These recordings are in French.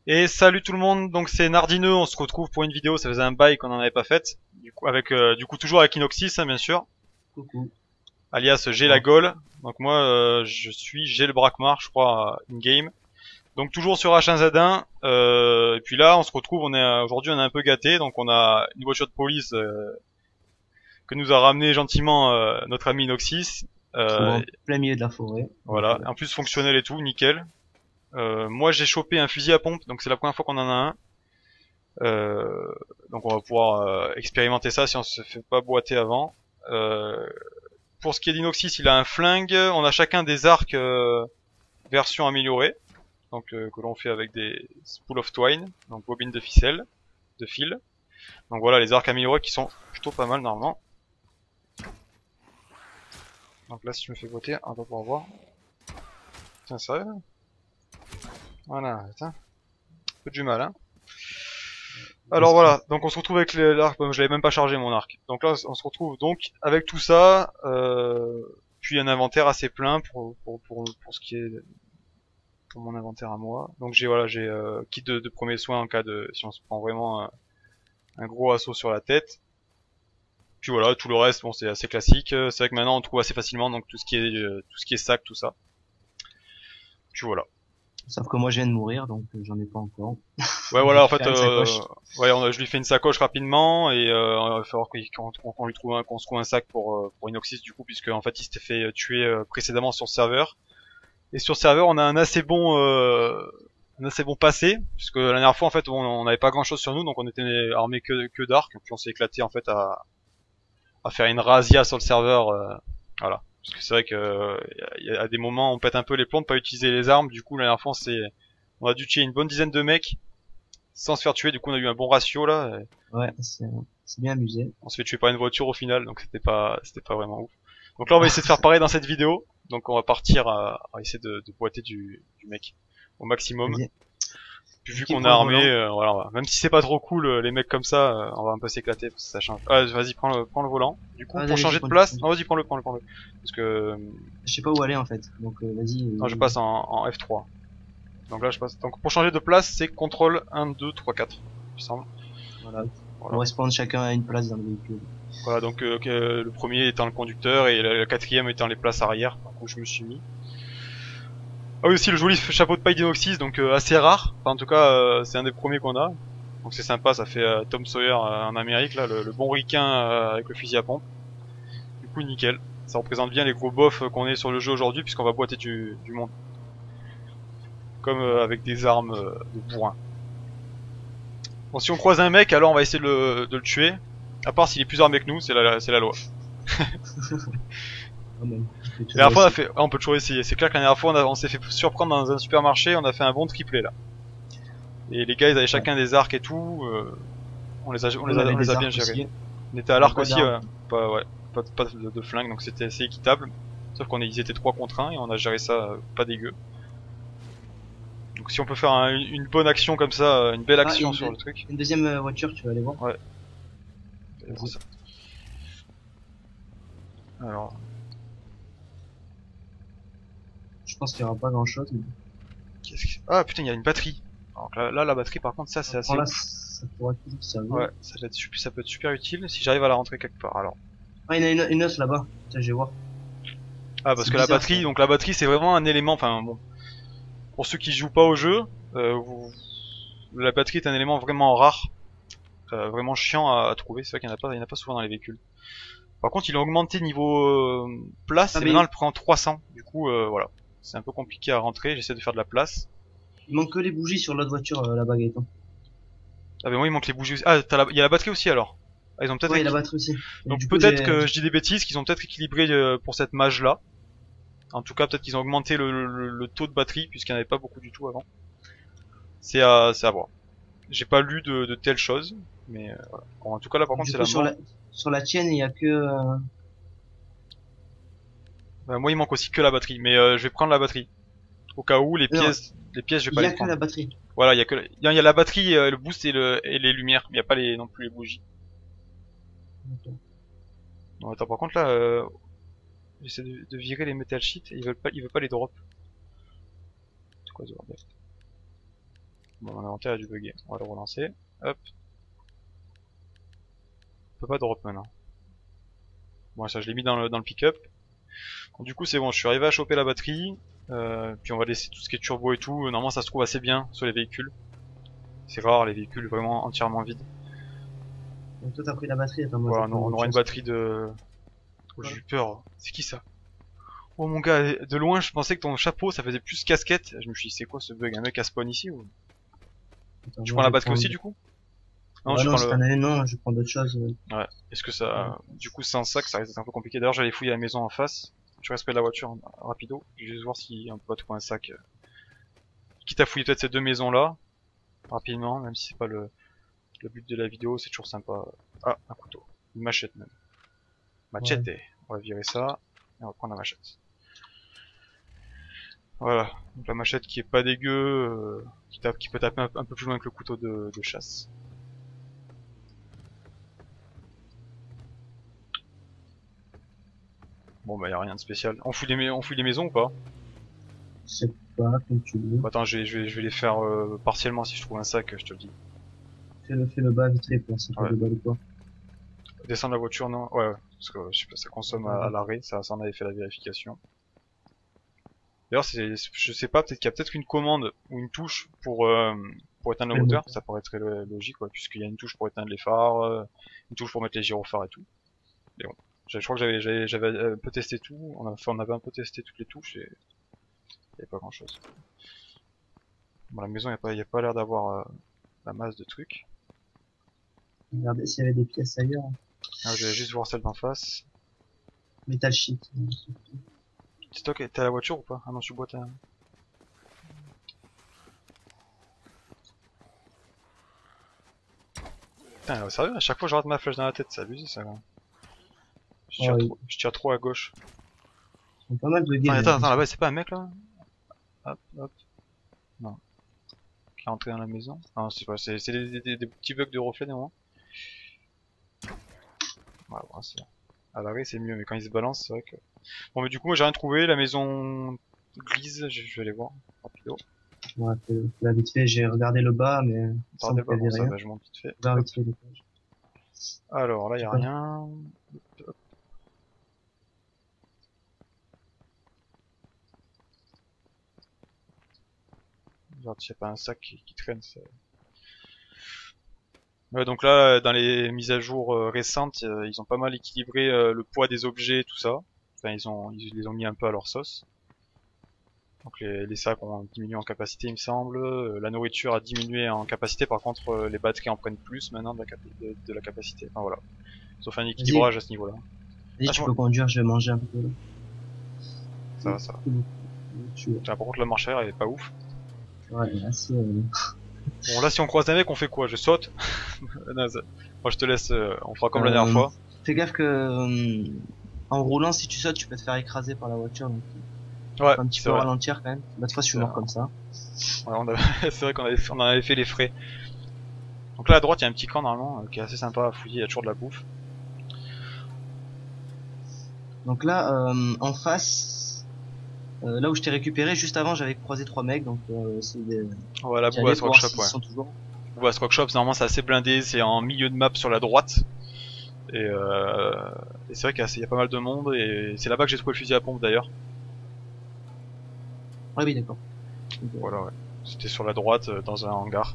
Et salut tout le monde, donc c'est Nardineux, on se retrouve pour une vidéo, ça faisait un bail qu'on en avait pas faite. Du coup, toujours avec Inoxys, hein, bien sûr, Coucou. alias J'ai la Bon. Gaule. Donc moi, j'ai le Brakmar, je crois, in-game. Donc toujours sur H1Z1, et puis là, on se retrouve, aujourd'hui, on est un peu gâté, donc on a une voiture de police que nous a ramené gentiment notre ami Inoxys. Trouve Euh, en plein milieu de la forêt. Donc, voilà, en plus fonctionnel et tout, nickel. Moi, j'ai chopé un fusil à pompe, donc c'est la première fois qu'on en a un. Euh, donc on va pouvoir expérimenter ça si on se fait pas boiter avant. Euh, pour ce qui est d'Inoxys, il a un flingue. On a chacun des arcs version améliorée, donc que l'on fait avec des spool of twine, donc bobines de ficelle, de fil. Donc voilà les arcs améliorés qui sont plutôt pas mal normalement. Donc là si je me fais botter, on va pouvoir voir. Tiens ça. Voilà, tiens. Un peu du mal hein. Alors discret. voilà, donc on se retrouve avec l'arc, je l'avais même pas chargé mon arc. Donc là on se retrouve donc avec tout ça, puis un inventaire assez plein pour ce qui est pour mon inventaire à moi. Donc j'ai kit de premiers soins en cas de si on se prend vraiment un gros assaut sur la tête. Puis voilà, tout le reste bon c'est assez classique. C'est vrai que maintenant on trouve assez facilement donc tout ce qui est sac, tout ça. Puis voilà. Sauf que moi, je viens de mourir, donc j'en ai pas encore. Ouais J'ai voilà en pu fait faire une sacoche. ouais je lui fais une sacoche rapidement et il va falloir qu'on lui trouve qu'on se trouve un sac pour Inoxys du coup puisque en fait il s'était fait tuer précédemment sur le serveur et sur le serveur on a un assez bon passé puisque la dernière fois en fait on n'avait pas grand chose sur nous donc on était armé que d'arc puis on s'est éclaté en fait à faire une razzia sur le serveur voilà parce que c'est vrai que il y a des moments on pète un peu les plombs de pas utiliser les armes du coup la dernière fois on a dû tuer une bonne dizaine de mecs sans se faire tuer. Du coup, on a eu un bon ratio là. Ouais, c'est bien amusé. On se fait tuer par une voiture au final, donc c'était pas vraiment ouf. Donc là, on va essayer de faire pareil dans cette vidéo. Donc on va partir à essayer de boiter du mec au maximum. Vas-y. Puis C'est vu qui qu'on est prend le armé, volant? voilà, même si c'est pas trop cool, les mecs comme ça, on va un peu s'éclater parce que ça change. Ah, vas-y, prends le volant. Du coup, Ah, pour vas-y, changer de conduis, place, conduis. non, vas-y, prends-le. Parce que Je sais pas où aller en fait. Donc, vas-y. non, je passe en F3. Donc là, je passe. Donc pour changer de place, c'est contrôle 1, 2, 3, 4. Il me semble. Voilà. On Voilà. respawn chacun à une place dans le véhicule. Voilà, donc le premier étant le conducteur et le quatrième étant les places arrière, où je me suis mis. Ah oui aussi le joli chapeau de paille d'Inoxys, donc assez rare. Enfin, en tout cas, c'est un des premiers qu'on a. Donc c'est sympa, ça fait Tom Sawyer en Amérique, là, le bon ricain avec le fusil à pompe. Du coup, nickel. Ça représente bien les gros bofs qu'on est sur le jeu aujourd'hui, puisqu'on va boiter du monde. Comme avec des armes de bourrin. Bon, si on croise un mec, alors on va essayer de le tuer. À part s'il est plus armé que nous, c'est la loi. Quand même. On peut La dernière toujours fois, essayer. on peut toujours essayer. C'est clair que la dernière fois, on s'est fait surprendre dans un supermarché, on a fait un bon triplé là. Et les gars, ils avaient Ouais. chacun des arcs et tout. Nous, on avait On les des a bien arcs gérés. aussi. On était à Mais l'arc pas aussi, d'armes. ouais, pas de flingue, donc c'était assez équitable. Sauf ils étaient 3 contre 1 et on a géré ça pas dégueu. Donc si on peut faire une bonne action comme ça, une belle Ah, action sur le truc. une deuxième voiture, tu vas aller voir. Ouais, allez voir Vas-y. ça. Alors, Je pense qu'il y aura pas grand chose. Mais... ah putain, il y a une batterie. Alors là, la batterie, par contre, ça c'est assez Prends là, ouf. ça pourrait toujours servir. Ouais, ça peut être super utile si j'arrive à la rentrer quelque part. Alors. Ah, il y en a une autre là-bas. Tiens, je vais voir. Ah, parce C'est que la bizarre ça. batterie, donc la batterie c'est vraiment un élément, enfin bon, pour ceux qui jouent pas au jeu, la batterie est un élément vraiment rare, vraiment chiant à trouver, c'est vrai qu'il y en a pas souvent dans les véhicules. Par contre il a augmenté niveau place Ah, et maintenant mais elle prend 300, du coup voilà, c'est un peu compliqué à rentrer, j'essaie de faire de la place. il manque que les bougies sur l'autre voiture, la baguette. Ah mais moi il manque les bougies aussi, ah il y a la batterie aussi alors. Ah, ils ont peut-être Ouais, il a batterie aussi. Et donc du coup, peut-être que je dis des bêtises, qu'ils ont peut-être équilibré pour cette mage là. En tout cas peut-être qu'ils ont augmenté le taux de batterie puisqu'il n'y en avait pas beaucoup du tout avant. C'est à voir. J'ai pas lu de telles choses, mais voilà. Bon, en tout cas là par contre du c'est coup la mort. sur la tienne, il y a que. Moi il manque aussi que la batterie, mais je vais prendre la batterie. Au cas où Non, les pièces je vais il pas y les a que prendre. la batterie. Voilà, il y a la batterie, le boost et les lumières, mais il y a pas non plus les bougies. Non, attends par contre là, j'essaie de virer les metal sheets et ils veulent pas les drop. C'est quoi ce bordel? Bon, mon inventaire a dû bugger. On va le relancer. Hop. On peut pas drop maintenant. Bon, ça je l'ai mis dans le pick-up. Du coup c'est bon, je suis arrivé à choper la batterie. Puis on va laisser tout ce qui est turbo et tout. Normalement ça se trouve assez bien sur les véhicules. C'est rare les véhicules vraiment entièrement vides. Donc toi t'as pris la batterie, attends, moi Voilà, je vais prendre on autre aura une chose. batterie de... Oh, j'ai eu peur. C'est qui ça? Oh mon gars, de loin je pensais que ton chapeau ça faisait plus casquette. Je me suis dit c'est quoi ce bug? Un mec à spawn ici ou... Attends, Tu moi, prends la je vais batterie prendre- aussi du coup? Non, Ah je non, prends si le... t'en avais, non, je prends d'autres choses. Ouais. Est-ce que ça... Du coup sans ça que ça risque d'être un peu compliqué. D'ailleurs j'allais fouiller la maison en face. Je reste près de la voiture rapido. Je vais juste voir si on peut pas trouver un sac. Quitte à fouiller peut-être ces deux maisons là. Rapidement, même si c'est pas le but de la vidéo, c'est toujours sympa. Ah, un couteau. Une machette même. Machette. Ouais. On va virer ça. Et on va prendre la machette. Voilà. Donc la machette qui est pas dégueu. Qui peut taper un peu plus loin que le couteau de chasse. Bon bah y a rien de spécial. On fouille les maisons ou pas? Je sais pas, comme tu veux. Bah, attends, je vais les faire partiellement si je trouve un sac, je te le dis. Fais le bas vite fait pour ça fait Ouais. le bas de quoi. Descendre la voiture, non? Ouais, parce que je sais pas, ça consomme à l'arrêt, ça en avait fait la vérification. D'ailleurs, je sais pas, peut-être qu'il y a peut-être une commande ou une touche pour éteindre le moteur, ça paraît très logique, ouais, puisqu'il y a une touche pour éteindre les phares, une touche pour mettre les gyrophares et tout. Mais bon, je crois que j'avais un peu testé tout, on avait un peu testé toutes les touches et il n'y avait pas grand chose. Bon, la maison, il n'y a pas l'air d'avoir la masse de trucs. Regardez s'il y avait des pièces ailleurs. Ah, je vais juste voir celle d'en face. Metal sheet. Stock, t'as la voiture ou pas? Ah non, je bois ta... Putain, sérieux, à chaque fois je rate ma flèche dans la tête, c'est abusé ça. Je tire trop à gauche. Ils sont pas mal buggés. Attends, là-bas, c'est pas un mec là? Hop, hop. Non. Qui est rentré dans la maison? Non, c'est pas, c'est des petits bugs de reflet des moments. Voilà, bon, c'est... À l'arrêt c'est mieux, mais quand il se balance, c'est vrai que... Bon, mais du coup, moi j'ai rien trouvé, la maison glisse, je vais aller voir, rapido. Ouais, là vite fait, j'ai regardé le bas, mais ça me Bon, fait ça rien. va, je monte vite fait. Regarde vite fait les pages. Alors là, y a rien. Hop. Regarde s'il n'y a pas un sac qui traîne. Ouais, donc là, dans les mises à jour récentes, ils ont pas mal équilibré le poids des objets et tout ça. Enfin, ils les ont mis un peu à leur sauce. Donc les sacs ont diminué en capacité, il me semble. La nourriture a diminué en capacité. Par contre, les batteries en prennent plus maintenant de la capacité. Enfin voilà. Ils ont fait un équilibrage à ce niveau-là. Vas-y, tu peux conduire, je vais manger un peu. Là. Ça va, ça va. Par contre, la marche arrière, elle est pas ouf. Ouais, là, c'est... Bon, là, si on croise un mec, on fait quoi? Je saute? Non, moi, je te laisse, on fera comme la dernière fois. Fais gaffe que, en roulant, si tu sautes, tu peux te faire écraser par la voiture. Donc, ouais, un petit peu ralentir quand même. Bah, de fois, je suis mort comme ça. Ouais, c'est vrai on en avait fait les frais. Donc là, à droite, il y a un petit camp, normalement, qui est assez sympa à fouiller, il y a toujours de la bouffe. Donc là, en face, là où je t'ai récupéré, juste avant, j'avais croisé 3 mecs, donc c'est des... Ouais, la boue à Rockshop, ouais. Sont toujours... La boue à Rockshop, normalement, c'est assez blindé, c'est en milieu de map sur la droite. Et c'est vrai qu'il y a pas mal de monde, et c'est là-bas que j'ai trouvé le fusil à pompe, d'ailleurs. Ah oui, d'accord. Voilà, ouais. C'était sur la droite, dans un hangar.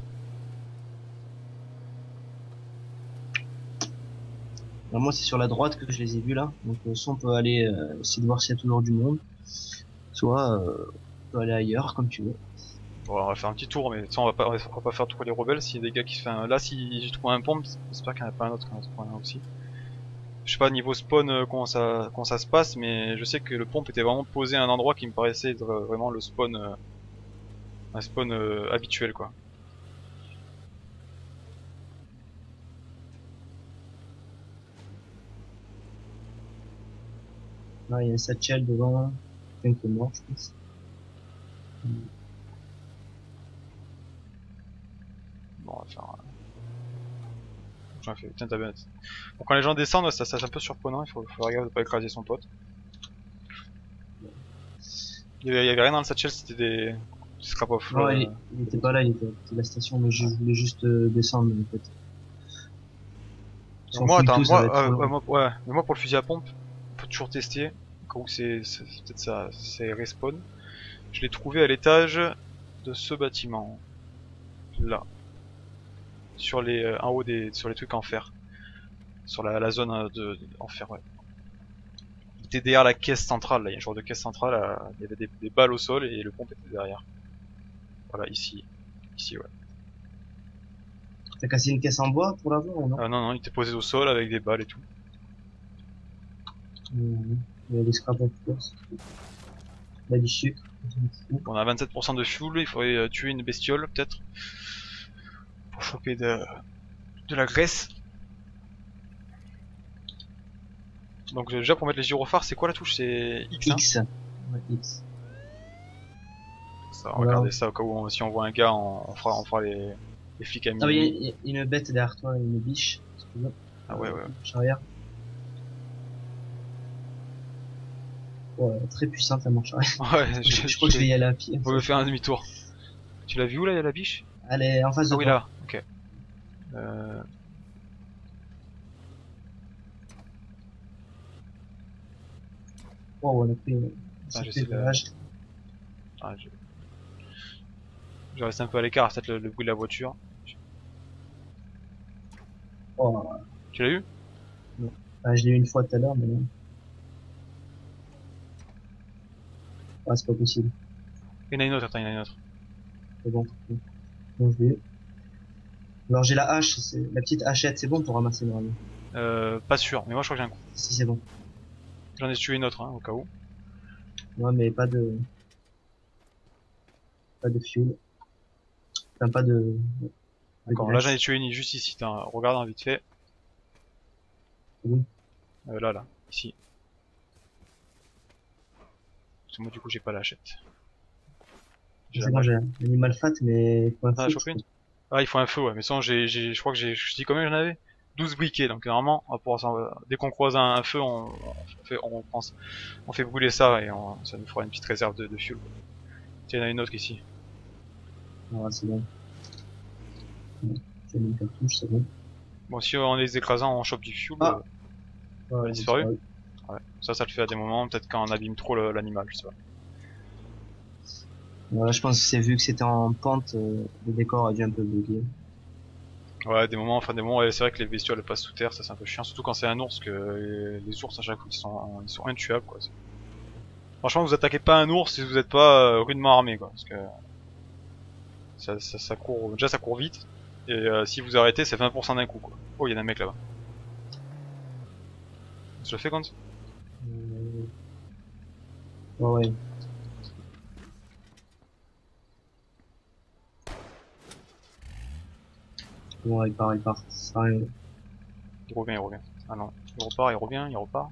Alors moi c'est sur la droite que je les ai vus là, donc soit on peut aller essayer de voir s'il y a toujours du monde, soit on peut aller ailleurs comme tu veux. Bon, on va faire un petit tour, mais on va pas faire trop les rebelles. S'il y a des gars qui se font là, si j'ai trouvé un pompe, j'espère qu'il n'y en a pas un autre qui en a trouvé un aussi. Je sais pas niveau spawn comment ça se passe, mais je sais que le pompe était vraiment posé à un endroit qui me paraissait être vraiment le spawn, un spawn habituel quoi. Là il y a un satchel devant, quelqu'un qui est mort je pense. Bon, on va faire... J'en fais, tiens, t'as bien... Bon, quand les gens descendent, ça c'est un peu surprenant, il faut faire gaffe de pas écraser son pote. Il y avait rien dans le satchel, c'était Scrap off. Non, il était pas là, il était à côté de la station, mais je voulais juste descendre en fait. Si Donc on moi, fouille attends, tout, ça va être trop ouais, long. ouais, mais moi pour le fusil à pompe, faut toujours tester. Quand peut-être ça, c'est respawn. Je l'ai trouvé à l'étage de ce bâtiment, là, sur les, en haut sur les trucs en fer, sur la zone en fer, ouais. Il était derrière la caisse centrale, là, il y a un genre de caisse centrale, il y avait des balles au sol et le pompe était derrière. Voilà, ici, ouais. T'as cassé une caisse en bois pour l'avoir ou non? Ah non, non, il était posé au sol avec des balles et tout. Il y a des scrap of course. Il y a du sucre. On a 27% de fuel, il faudrait tuer une bestiole peut-être pour choper de la graisse. Donc déjà pour mettre les gyrophares, c'est quoi la touche? C'est X, hein. X. Ouais, X. Ça, on va Voilà. garder ça au cas où si on voit un gars, on fera les flics à Ah oui, minuit. il y a une bête derrière toi, une biche. Si tu veux. Ah ouais, ouais. Marche arrière. Ouais, très puissante la marche arrière. Ouais, Je crois que je vais y aller à pied. on veut faire un demi-tour. Tu l'as vu où là, la biche? Elle est en face de Ah oui toi. là, ok. Euh... Oh, on a pris un Ah, sacré j'essaie de... virage. Ah, je reste un peu à l'écart, peut-être le bruit de la voiture. Oh, Tu l'as eu? non. Ah, je l'ai eu une fois tout à l'heure, mais non. Ah, c'est pas possible. Il y en a une autre, attends, il y en a une autre. C'est bon. Bon, je l'ai eu. Alors j'ai la hache, la petite hachette, c'est bon pour ramasser normalement. Pas sûr, mais moi je crois que j'ai un coup. Si c'est bon. J'en ai tué une autre, hein, au cas où. Ouais, mais pas de fuel. Enfin, pas de D'accord, là graisse. j'en ai tué une juste ici, regarde hein, vite fait. C'est bon. Là, ici. Parce que moi du coup j'ai pas la hachette. J'ai C'est la bon, malle. j'ai un animal fat, mais pour un Ah, fou, chopé une? Ah, il faut un feu, ouais, mais sinon je crois que je dis combien j'en avais? 12 briquets, donc normalement, on va pouvoir dès qu'on croise un feu, on fait brûler ça et ça nous fera une petite réserve de fuel. Tiens, il y en a une autre ici. ah, c'est bon. Ouais, j'ai mis une cartouche, c'est bon. Bon, si en les écrasant, on chope du fuel, Ah. elle a Ouais, disparu. disparu. Ouais. Ça le fait à des moments, peut-être quand on abîme trop l'animal, je sais pas. Voilà, je pense que c'est vu que c'était en pente, le décor a dû un peu bugger. Ouais, des moments, ouais, c'est vrai que les bestioles elles passent sous terre, ça c'est un peu chiant, surtout quand c'est un ours, que les ours à chaque fois ils sont intuables quoi. Franchement, vous attaquez pas un ours si vous êtes pas rudement armé quoi, parce que ça court, déjà ça court vite, et si vous arrêtez c'est 20% d'un coup quoi. Oh, il y a un mec là-bas. Je le fais compte? Ouais, ouais. Bon, il part. Ça sert à rien. Il revient, il revient. Ah non, il repart, il revient, il repart.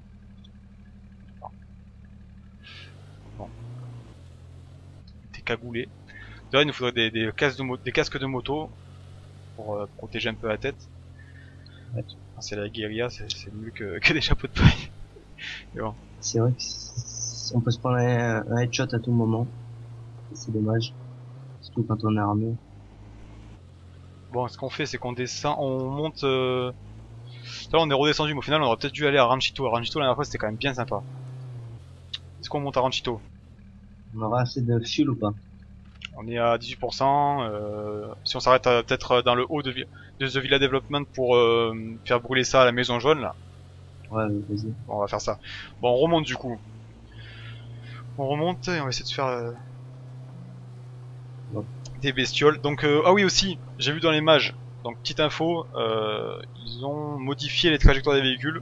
Bon. T'es cagoulé. D'ailleurs, il nous faudrait des casques de moto pour protéger un peu la tête. Ouais. C'est la guérilla, c'est mieux que des chapeaux de paille. Mais bon. C'est vrai que on peut se prendre un headshot à tout moment. C'est dommage. Surtout quand on est armé. Bon, ce qu'on fait, c'est qu'on descend, on monte. Là, on est redescendu, mais au final, on aurait peut-être dû aller à Ranchito. Ranchito, la dernière fois, c'était quand même bien sympa. Est-ce qu'on monte à Ranchito? On aura assez de fuel ou pas? On est à 18%. Si on s'arrête peut-être dans le haut de The Villa Development pour faire brûler ça à la maison jaune, là. Ouais, vas-y. Bon, on va faire ça. Bon, on remonte du coup. On remonte et on va essayer de faire Ouais. des bestioles. Donc, ah oui aussi, j'ai vu dans les mages. Donc, petite info, ils ont modifié les trajectoires des véhicules.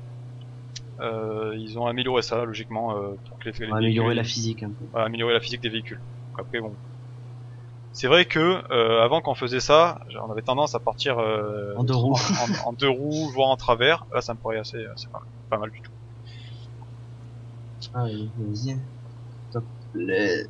Ils ont amélioré ça logiquement pour que les On va améliorer véhicules, la physique un peu. améliorer la physique des véhicules. Donc après bon, c'est vrai que avant qu'on faisait ça, on avait tendance à partir En deux roues. en deux roues, voire en travers. Là, ça me paraît assez pas mal du tout. Ah oui, vas-y. Top. Les...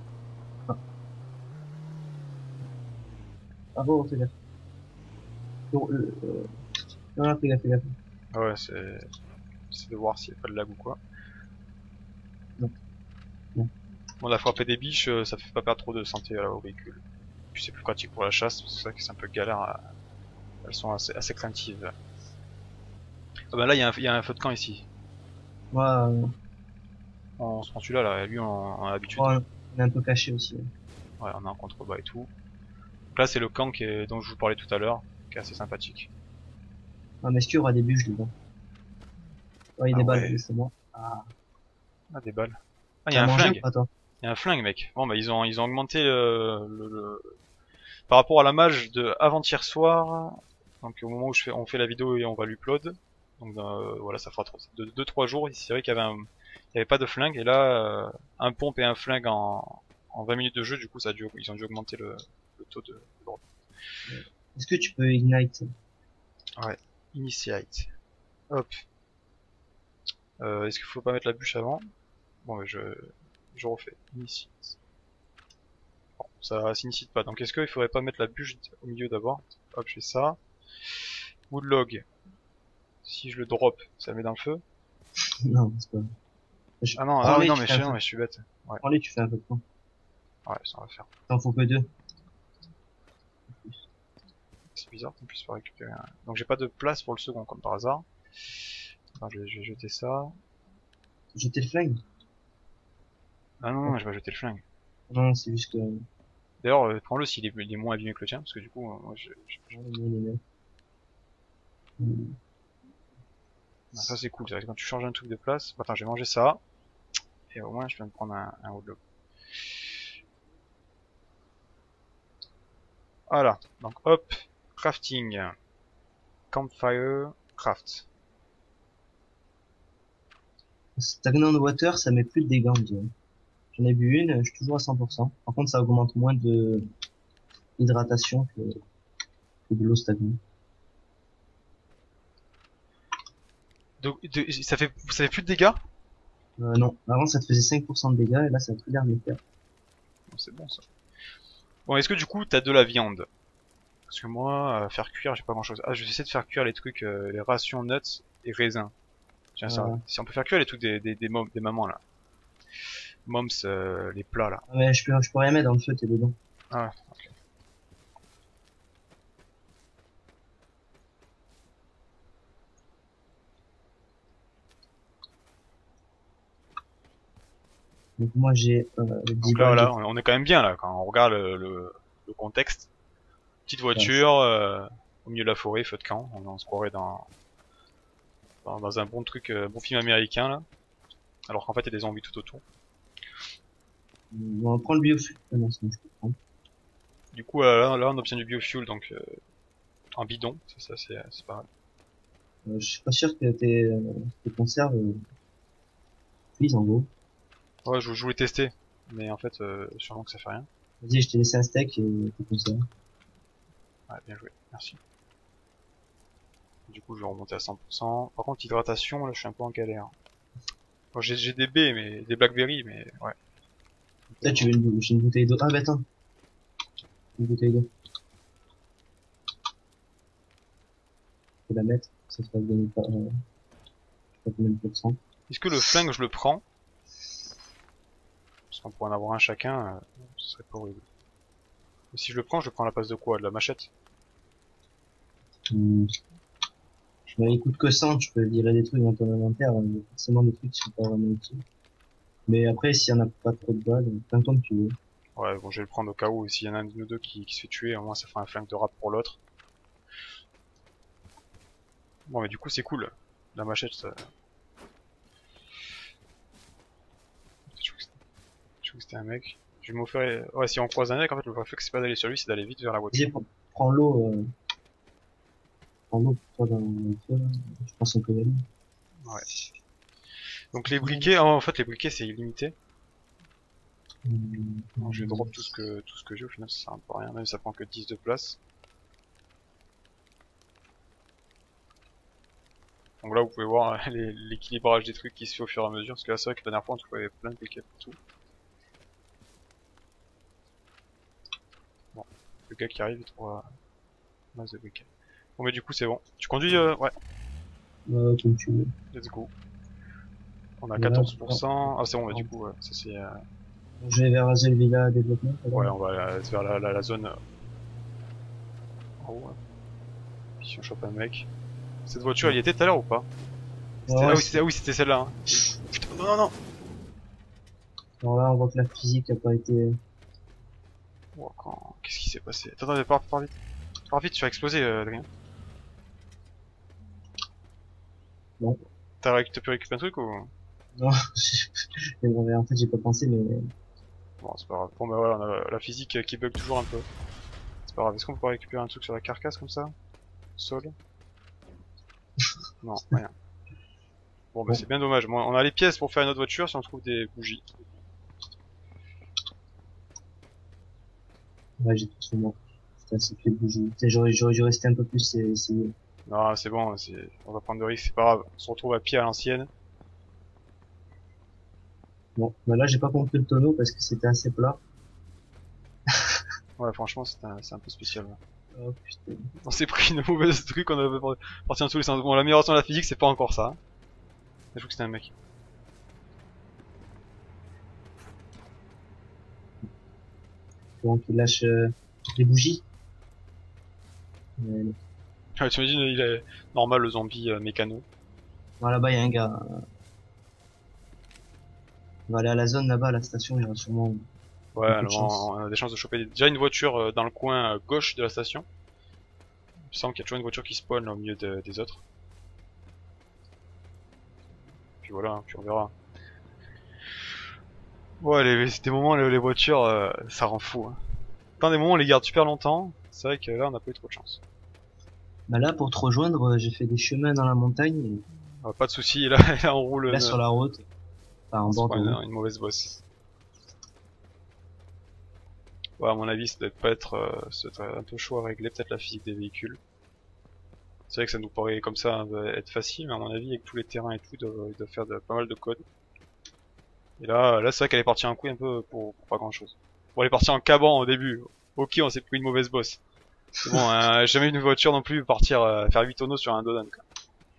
Ah bon, fais gaffe. Non, non, fais gaffe, fais gaffe. Ah ouais, c'est de voir s'il y a pas de lag ou quoi. Non. Non. Bon, la frapper des biches, ça fait pas perdre trop de santé au véhicule. Puis c'est plus pratique pour la chasse, c'est ça que c'est un peu galère. Elles sont assez craintives. Ah bah là, il y a un feu de camp ici. Moi, On se prend celui-là, là. Lui, on a l'habitude. on est un peu caché aussi. Ouais, on a un contrebas et tout. Donc là, c'est le camp dont je vous parlais tout à l'heure, qui est assez sympathique. Ah, mais est-ce qu'il y aura des bûches dedans? Ouais, il y a Ah des ouais. balles, c'est moi. Ah, Ah, des balles. Ah, il y a t'as un mangé ou flingue. pas, toi? Il y a un flingue, mec. Bon, bah, ils ont augmenté par rapport à la mage de avant-hier soir. Donc, au moment où on fait la vidéo et on va l'upload. Donc, voilà, ça fera 2-3 jours. C'est vrai il y avait pas de flingue. Et là, un pompe et un flingue en 20 minutes de jeu. Du coup, ils ont dû augmenter le taux de drop. Est-ce que tu peux ignite? Ouais. Initiate. Hop. Est-ce qu'il faut pas mettre la bûche avant? Bon, mais je refais. Initiate. Bon, ça s'initie pas. Donc est-ce qu'il faudrait pas mettre la bûche au milieu d'abord? Hop, j'ai ça. Woodlog. Si je le drop, ça le met dans le feu. Non, c'est pas. Ah non, Prends-les, non, tu mais fais un non, peu. mais je suis bête. Ouais, Prends-les, tu fais un peu de temps. ouais, ça va faire. T'en faut que deux. C'est bizarre qu'on puisse pas récupérer un. Donc j'ai pas de place pour le second, comme par hasard. Attends, je vais jeter ça. Jeter le flingue? Ah non, non, je vais jeter le flingue. Non, c'est juste que. D'ailleurs, prends-le s'il est moins abîmé que le tien, parce que du coup, moi, Ah, ça c'est cool, c'est vrai que quand tu changes un truc de place. Attends, j'ai mangé ça. Et au moins, je viens de prendre un woodlog. Voilà, donc hop, crafting, campfire, craft. Stagnant water, ça met plus de dégâts, on dirait. J'en ai vu une, je suis toujours à 100%. Par contre, ça augmente moins de hydratation que de l'eau stagnante. Donc, ça fait plus de dégâts? Non, avant ça te faisait 5% de dégâts et là ça a plus l'air de le faire. Bon, c'est bon ça. Bon, est-ce que du coup t'as de la viande? Parce que moi, faire cuire, j'ai pas grand chose. Ah, je vais essayer de faire cuire les trucs, les rations nuts et raisins. Tiens, ça, si on peut faire cuire les trucs des mamans là. Moms, les plats là. Ouais, je peux rien mettre dans le feu, t'es dedans. Ah, ok. Donc moi j'ai 10 Donc là, balles voilà, on est quand même bien là, quand on regarde le contexte. Petite voiture, au milieu de la forêt, feu de camp. On se croirait dans un bon truc, bon film américain là. Alors qu'en fait, il y a des zombies tout autour. On va prendre le biofuel. Ah non, sinon je peux prendre. Du coup, là, on obtient du biofuel, donc un bidon. Ça c'est pas mal. Je suis pas sûr que tes conserves cuisent en gros. Ouais, je voulais tester, mais en fait, sûrement que ça fait rien. Vas-y, je t'ai laissé un steak et tes conserves. Ouais, bien joué, merci. Du coup, je vais remonter à 100%. Par contre, hydratation, là, je suis un peu en galère. Bon, j'ai des baies, mais des blackberries, mais ouais. Là, j'ai une bouteille d'eau. Ah, bah attends. Une bouteille d'eau. Faut la mettre. Ça se passe donner pas, je sais pas combien de pourcents. Est-ce que le flingue, je le prends? Parce qu'on pourrait en avoir un chacun, ce serait pas horrible. Et si je le prends à la place de quoi? De la machette? Bah, il coûte que 100, tu peux virer des trucs dans ton inventaire, il y a forcément des trucs qui sont pas vraiment utiles. Mais après, s'il y en a pas trop de balles, plein de temps que tu veux. Ouais, bon, je vais le prendre au cas où, s'il y en a un de nous deux qui se fait tuer, au moins ça fera un flingue de rap pour l'autre. Bon, mais du coup, c'est cool. La machette, ça... Je crois que c'était un mec. Je vais m'offrir... Ouais, si on croise un mec, en fait, le réflexe, c'est pas d'aller sur lui, c'est d'aller vite vers la voiture. Vas-y, prends l'eau, prends l'eau pour toi dans le feu, là. Je pense qu'on peut y aller. Ouais. Donc les briquets, en fait, les briquets, c'est illimité. Donc, je vais drop tout ce que j'ai, au final, ça sert un peu à rien, même si ça prend que 10 de place. Donc là, vous pouvez voir l'équilibrage des trucs qui se fait au fur et à mesure, parce que là, c'est vrai que la dernière fois, on trouvait plein de briquets partout. Bon, le gars qui arrive, il trouve masse de briquets. Bon, mais du coup, c'est bon. Tu conduis, ouais, Comme tu veux. let's go. On a Voilà, 14%. Ah, c'est bon, bah, du coup, ça c'est... Je vais vers The Villa développement. Ouais, on va vers la zone en haut. Hein. Puis si on chope un mec. Cette voiture, elle y était tout à l'heure ou pas? Ouais, Ah oui, c'était celle-là. Hein. Putain, non. Alors là, on voit que la physique a pas été... Oh, qu'est-ce qui s'est passé? Attends, pars vite. Pars vite, tu vas exploser, Adrien. Bon. T'as pu récupérer un truc ou? Non, en fait, j'ai pas pensé, mais... Bon, c'est pas grave. Bon, bah voilà, on a la physique qui bug toujours un peu. C'est pas grave. Est-ce qu'on peut récupérer un truc sur la carcasse comme ça? Sol? Non, rien. Bon, bah c'est bien dommage. Bon, on a les pièces pour faire une autre voiture si on trouve des bougies. Ouais, j'ai tout sur moi. Putain, ça fait bouger. J'aurais dû rester un peu plus, c'est... Non, c'est bon, on va prendre de risques, c'est pas grave. On se retrouve à pied à l'ancienne. Bon, bah là, j'ai pas compris le tonneau parce que c'était assez plat. Ouais, franchement, c'est un peu spécial. Là. Oh putain. On s'est pris une mauvaise truc, on avait parti dans tous les sens. Bon, l'amélioration de la physique, c'est pas encore ça. Hein. Je trouve que c'était un mec. Donc, il lâche les bougies. Ah, tu imagines, il est normal le zombie mécano. Voilà, là-bas, il y a un gars. On va aller à la zone là-bas, à la station, il y aura sûrement... Ouais, alors, on a des chances de choper déjà une voiture dans le coin gauche de la station. Il me semble qu'il y a toujours une voiture qui spawn là, au milieu des autres. Puis voilà, hein, puis on verra. Ouais, des moments, les voitures, ça rend fou. Hein. Quand des moments, on les garde super longtemps. C'est vrai que là, on n'a pas eu trop de chance. Bah là, pour te rejoindre, j'ai fait des chemins dans la montagne. Et... Pas de soucis, là, on roule. Là, sur la route. Enfin, en bord de route. Une mauvaise bosse. Ouais, à mon avis, ça doit pas être, un peu chaud à régler, peut-être la physique des véhicules. C'est vrai que ça nous paraît comme ça être facile, mais à mon avis, avec tous les terrains et tout, ils doivent faire pas mal de code. Et là c'est vrai qu'elle est partie un coup un peu pour pas grand chose. Bon, elle est partie en caban au début. Ok, on s'est pris une mauvaise bosse. C'est bon, jamais une voiture non plus partir faire 8 tonneaux sur un Dodan. Quoi.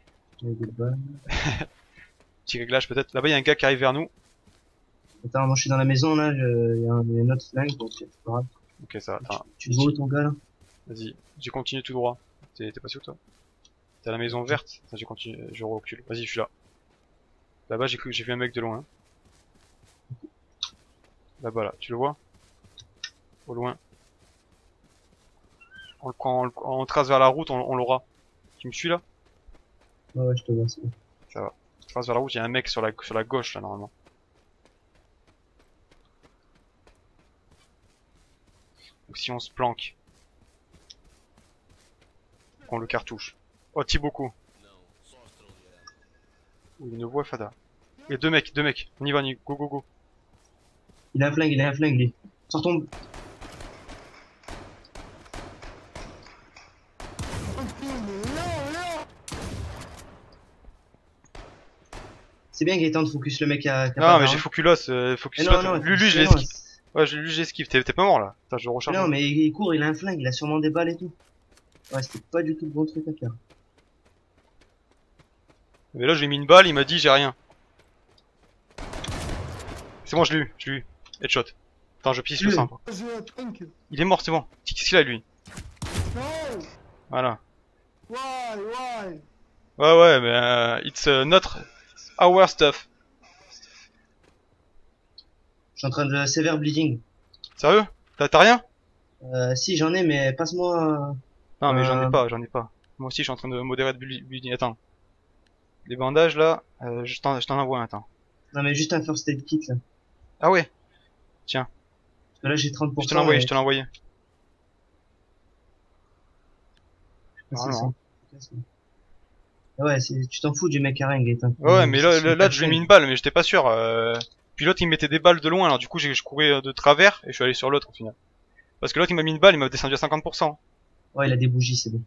Petit réglage peut-être. Là-bas, il y a un gars qui arrive vers nous. Attends, moi je suis dans la maison là, il y a une autre flingue, donc c'est pas grave. Ok, ça va. Tu te vois où ton gars là? Vas-y, j'ai continué tout droit. T'es passé où toi? T'es à la maison verte? Attends, j'ai continué, je recule. Vas-y, je suis là. Là-bas, j'ai vu un mec de loin. Là-bas, là, tu le vois? Au loin. Quand on trace vers la route, on l'aura. Tu me suis là? Ouais, je te vois, c'est bon. Ça va. Je trace vers la route, il y a un mec sur la gauche là, normalement. Donc si on se planque, qu'on le cartouche. Oh, Tiboku. Ou une voix fada. Il y a deux mecs. On y va, go. Il a un flingue, lui. Sors ton... C'est bien Gaëtan de focus le mec à... Non, mais j'ai focus non, lui je l'esquive. Ouais, lui je l'esquive, t'es pas mort là. Attends, je recharge. Non, mais il court, il a un flingue, il a sûrement des balles et tout. Ouais, c'était pas du tout le bon truc à faire. Mais là, j'ai mis une balle, il m'a dit j'ai rien. C'est bon, je l'ai eu. Headshot. Attends, je pisse le sang. Il est mort, c'est bon. Qu'est-ce qu'il a lui? Voilà. Ouais, mais it's not our stuff. Je suis en train de sévère bleeding. Sérieux? T'as rien? Si j'en ai, mais passe-moi... Non, mais j'en ai pas. Moi aussi, je suis en train de modérer de bleeding. Attends. Les bandages là, je t'en envoie un, attends. Non, mais juste un first aid kit là. Ah ouais? Tiens. Parce que là j'ai 30%. Je te l'ai envoyé. Ah, non. Ouais, tu t'en fous du mec à ring, Gaëtan. Ouais, mais là, je lui ai mis une balle, mais j'étais pas sûr. Puis l'autre, il me mettait des balles de loin, alors du coup, je courais de travers et je suis allé sur l'autre au final. Parce que l'autre, il m'a mis une balle, il m'a descendu à 50%. Ouais, il a des bougies, c'est bon.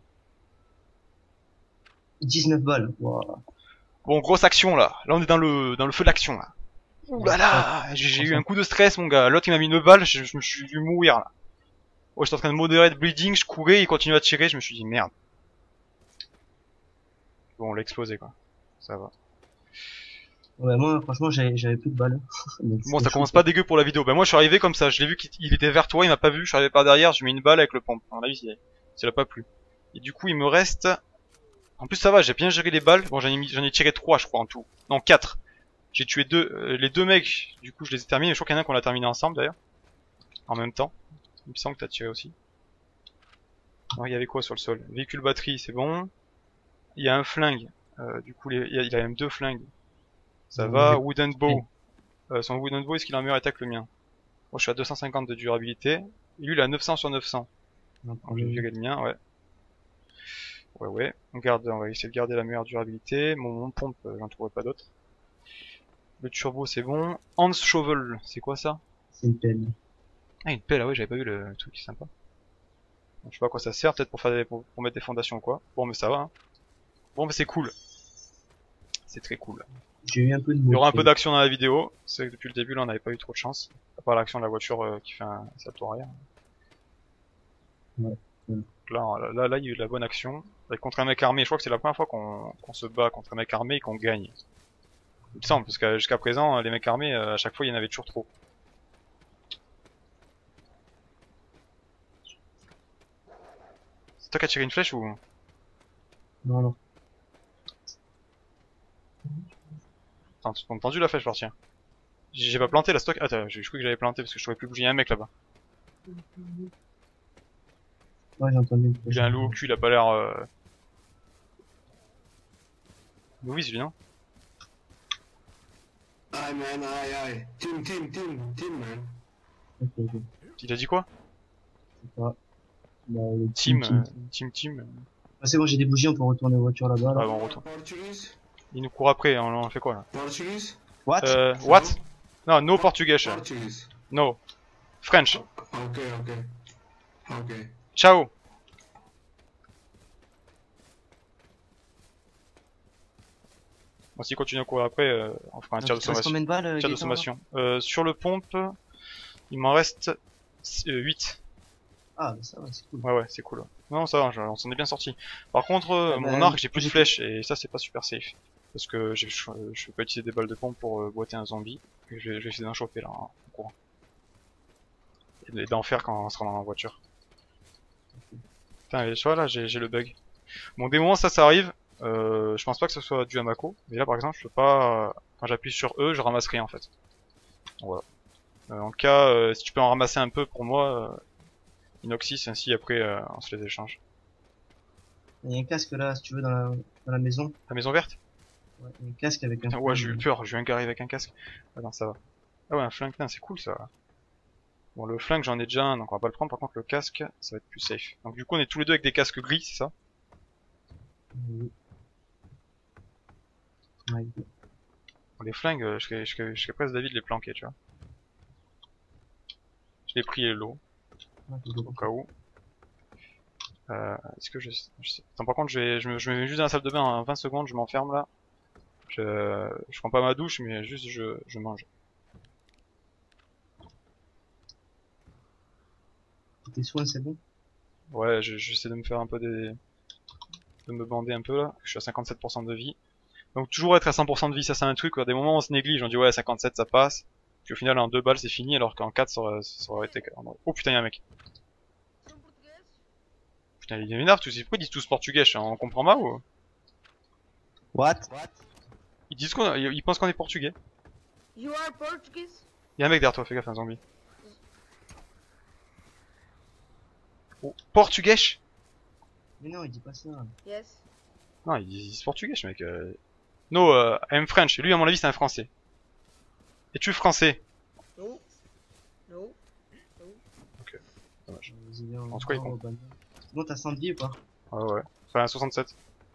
19 balles. Wow. Bon, grosse action là. Là, on est dans le feu de l'action là. Ouh là là, j'ai eu un coup de stress, mon gars. L'autre, il m'a mis une balle, je me suis vu mourir là. Ouais, j'étais en train de modérer de bleeding, je courais, il continuait à tirer, je me suis dit merde. Bon, on l'a explosé quoi. Ça va. Ouais, moi, franchement, j'avais plus de balles. Donc, Bon, c'était ça chaud. commence pas dégueu pour la vidéo. Bah moi je suis arrivé comme ça, je l'ai vu qu'il était vers toi, il m'a pas vu, je suis arrivé par derrière, je mets une balle avec le pompe. À mon avis, ça l'a pas plu. Et du coup, il me reste... En plus ça va, j'ai bien géré les balles. Bon, j'en ai tiré 3 je crois en tout. Non, 4. J'ai tué les deux mecs, du coup je les ai terminés, mais je crois qu'il y en a un qu'on l'a terminé ensemble d'ailleurs. En même temps. Il me semble que t'as tiré aussi. Alors, il y avait quoi sur le sol? Véhicule batterie, c'est bon. Il y a un flingue. Du coup, il a même 2 flingues. Ça Bon, va. Wooden bow. Son wooden bow, est-ce qu'il a un meilleur attaque que le mien? Moi, je suis à 250 de durabilité. Et lui, il a 900 sur 900. Donc, je vais virer le mien, ouais. Ouais. On va essayer de garder la meilleure durabilité. Mon pompe, j'en trouverai pas d'autre. Le turbo, c'est bon. Hans Shovel, c'est quoi ça? C'est une pelle. Ah, une pelle, ah ouais, j'avais pas vu le truc, c'est sympa. Je sais pas à quoi ça sert, peut-être pour pour mettre des fondations ou quoi. Bon, mais ça va, hein. Bon, mais c'est cool. C'est très cool. J'ai eu un peu de Il y aura un mots. peu d'action dans la vidéo. C'est que depuis le début, là, on n'avait pas eu trop de chance. À part l'action de la voiture qui fait un salto arrière. Ouais. Donc là, il y a eu de la bonne action. Et contre un mec armé, je crois que c'est la première fois qu'on se bat contre un mec armé et qu'on gagne. Il me semble, parce que jusqu'à présent, les mecs armés, à chaque fois, il y en avait toujours trop. C'est toi qui as tiré une flèche ou... Non. Attends, tu as entendu la flèche partir? J'ai pas planté la stock. Attends, je crois que j'avais planté parce que je trouvais plus bouger. Il y a un mec là-bas. Ouais, j'ai entendu. J'ai un loup au cul, il a pas l'air... Louis, lui, non? Aye man, aye. Team man. Ok. Il a dit quoi? C'est pas. Bah, le Team. team. Ah, c'est bon, j'ai des bougies, on peut retourner aux voitures là-bas. Là. Ah bon, on retourne. Portuguese? Il nous court après, on fait quoi là? Portuguese? What? What? Non, no portugais. Portuguese. No. French. Ok. Ciao. Bon, s'il continue à courir après, on fera un tir de Tu restes sommation. combien de balles, Tir de Gaëtan, là sommation. Sur le pompe, il m'en reste 8. Ah, bah ça va, c'est cool. Ouais, c'est cool. Non, ça va, on s'en est bien sorti. Par contre, Ah mon bah, arc, j'ai plus de j'ai flèches, et ça, c'est pas super safe. Parce que je peux pas utiliser des balles de pompe pour boiter un zombie. Et je vais essayer d'en choper là, en courant. Et d'en faire quand on sera dans la voiture. Putain, tu vois là, j'ai le bug. Bon, des moments, ça arrive. Je pense pas que ce soit dû à Mako. Mais là, par exemple, je peux pas... Quand j'appuie sur E, je ramasse rien en fait. Voilà. En cas, si tu peux en ramasser un peu pour moi, Inoxys, ainsi après on se les échange. Il y a un casque là, si tu veux, dans la maison. La maison verte? Ouais, il y a un casque avec un. Putain, ouais, j'ai eu peur, j'ai eu un gars avec un casque. Ah non, ça va. Ah ouais, un flingue, putain, c'est cool ça. Bon, le flingue, j'en ai déjà un, donc on va pas le prendre. Par contre, le casque, ça va être plus safe. Donc du coup, on est tous les deux avec des casques gris, c'est ça? Oui. Ouais. Bon, les flingues, je serais presque d'avis de les planquer, tu vois. Je l'ai pris l'eau, au cas où. Est-ce que je sais... Attends, par contre, je me mets juste dans la salle de bain en 20 secondes, je m'enferme là. Je prends pas ma douche, mais juste je mange. Tes soins, c'est bon? Ouais, j'essaie de me faire un peu de me bander un peu là. Je suis à 57% de vie. Donc toujours être à 100% de vie, ça c'est un truc, quoi. Des moments où on se néglige, on dit ouais 57 ça passe. Puis au final en 2 balles c'est fini, alors qu'en 4 ça aurait été... Oh putain, y'a un mec. Putain, il est énerve, pourquoi ils disent tous portugais? On comprend pas ou... What? Ils pensent qu'on est portugais. You are Portuguese? Y'a un mec derrière toi, fais gaffe, un zombie. Oh, portugais? Mais non, il dit pas ça. Yes. Non, ils disent portugais, ce mec. No, I'm French. Lui, à mon avis, c'est un français. Es-tu français? No. No. Ok, dommage. Vas-y, En tout cas, il compte. C'est bon, t'as 100 de vie ou pas? Ouais. Enfin, 67.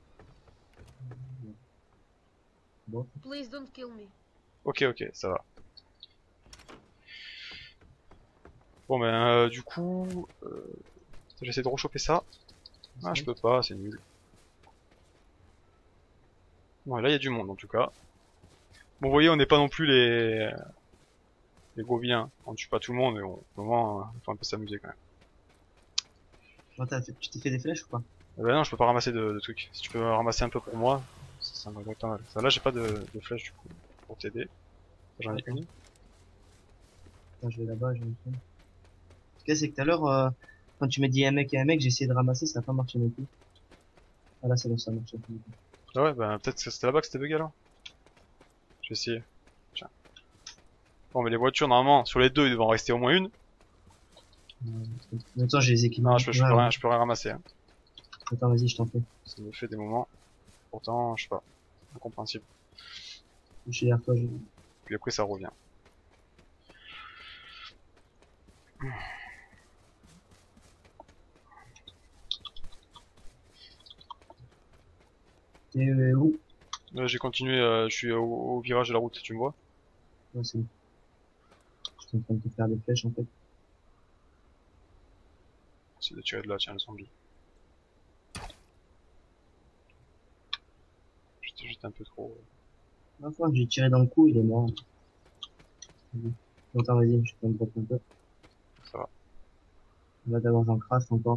Bon. Please don't kill me. Ok, ça va. Bon, ben, du coup... j'essaie de rechoper ça. Ah, je peux pas, c'est nul. Bon, et là, il y a du monde, en tout cas. Bon, vous voyez, on n'est pas non plus les gros vilains. On tue pas tout le monde, mais bon, au moment, il faut un peu s'amuser quand même. Bon, tu t'es fait des flèches ou pas? Bah non, je peux pas ramasser de trucs. Si tu peux ramasser un peu pour moi, ça m'aiderait pas mal. Ça, là, j'ai pas de flèche du coup. pour t'aider. J'en ai une. Attends, je vais là-bas, j'ai une fois. Ce qu'il y a, c'est que tout à l'heure, quand tu m'as dit un mec et un mec, j'ai essayé de ramasser, ça n'a pas marché non plus. Ah là, c'est bon, ça marche. Ah ouais, bah peut-être que c'était là-bas que c'était bugué alors. Je vais essayer. Tiens. Bon, mais les voitures, normalement, sur les deux, il devait en rester au moins une. Attends, j'ai les équipements. Non, je peux rien ramasser. Hein. Attends, vas-y, je t'en prie. Ça me fait des moments. Pourtant, je sais pas. Incompréhensible. Je suis derrière toi, Puis après, ça revient. T'es où? J'ai continué, je suis au virage de la route, tu me vois? Ouais, c'est bon. Je suis en train de te faire des flèches, en fait. C'est de tirer de là, tiens, le zombie. J'étais juste un peu trop... La fois que j'ai tiré dans le cou, il est mort. Attends, vas-y, je te drop un peu. Ça va. Là, d'abord, j'en crache encore.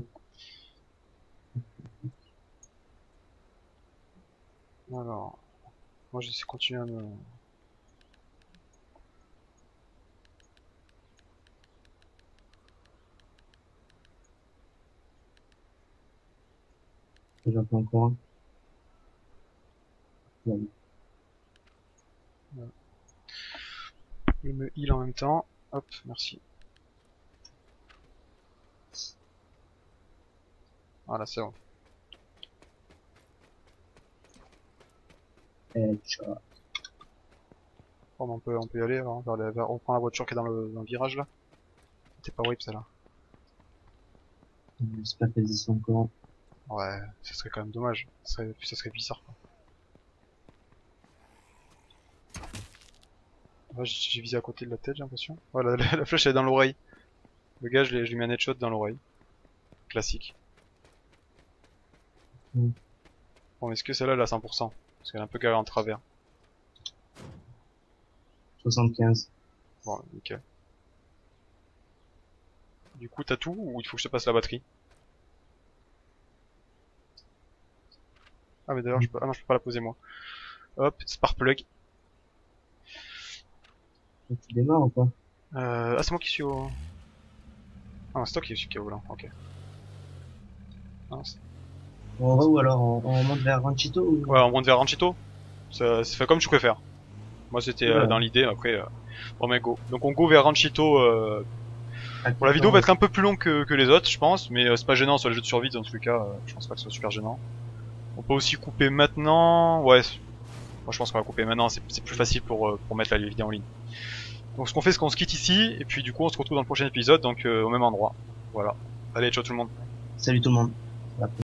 Alors... Moi, j'essaie de continuer à me... J'en fais encore un. Ouais. Je me heal en même temps. Hop, merci. Voilà, c'est bon. Headshot. Bon, on peut y aller, alors, on prend la voiture qui est dans le virage là. C'était pas whip celle-là. J'espère qu'elles y sont encore. Ouais, ce serait quand même dommage. Ça serait bizarre quoi. Ouais, j'ai visé à côté de la tête, j'ai l'impression. Voilà, la flèche elle est dans l'oreille. Le gars, je lui mets un headshot dans l'oreille. Classique. Mm. Bon, est-ce que celle-là elle a 100%? Parce qu'elle est un peu carrée en travers. 75. Bon, nickel. Du coup, t'as tout ou il faut que je te passe la batterie? Ah, mais d'ailleurs, ah non, je peux pas la poser moi. Hop, Sparkplug. Donc, tu démarres ou pas? Ah, c'est moi qui suis au... Ah, c'est toi qui est au volant, ok. Ah, On va où alors? On monte vers Ranchito ou... ouais, on monte vers Ranchito. Ça fait comme tu préfères. Moi, c'était Ouais. dans l'idée, après... Bon, mais go. Donc, on go vers Ranchito. Attends, Bon, la vidéo va être un peu plus longue que les autres, je pense, mais c'est pas gênant sur les jeux de survie, dans tous les cas, je pense pas que ce soit super gênant. On peut aussi couper maintenant, ouais, moi je pense qu'on va couper maintenant, c'est plus facile pour mettre la vidéo en ligne. Donc ce qu'on fait, c'est qu'on se quitte ici, et puis du coup on se retrouve dans le prochain épisode, donc au même endroit. Voilà. Allez, ciao tout le monde. Salut tout le monde.